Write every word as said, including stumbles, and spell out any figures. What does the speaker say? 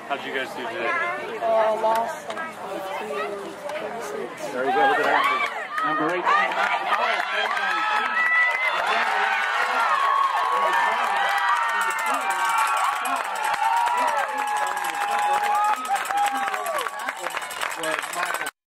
How'd you guys do today? Uh, lost like fifty-two, thirty-six. There you go, look at that. Number eighteen.